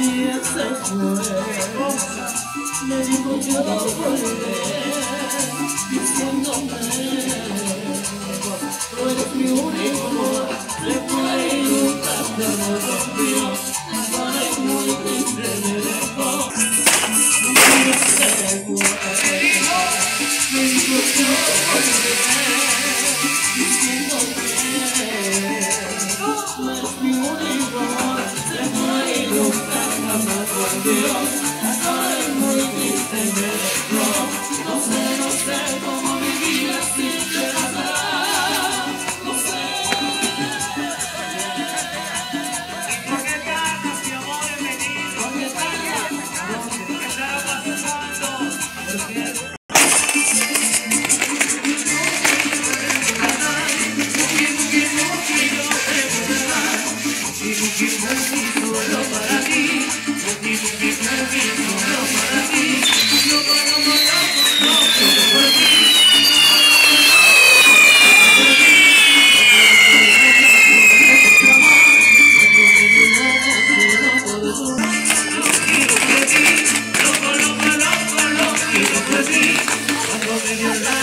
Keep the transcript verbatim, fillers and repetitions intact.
vivía se fue. Me dijo yo volveré, diciéndome, tú eres mi único amor. Se fue y nunca se me rompió. Estoy muy triste, me dejó. Mi vida se fue. Me dijo yo volveré, diciéndome, tú eres mi único amor. Se fue y nunca jamás volvió. Estoy muy triste, me dejó. No sé, no sé cómo vivir sin ti. No sé. ¿Por qué tardas, mi amor, en venir? ¿Por qué tardas? ¿Qué estará pasando? ¿Por qué? Solo para ti, solo para ti, yo para matar, no, solo por ti. Loco, loco, loco, loco, quiero por ti. Cuando me dio la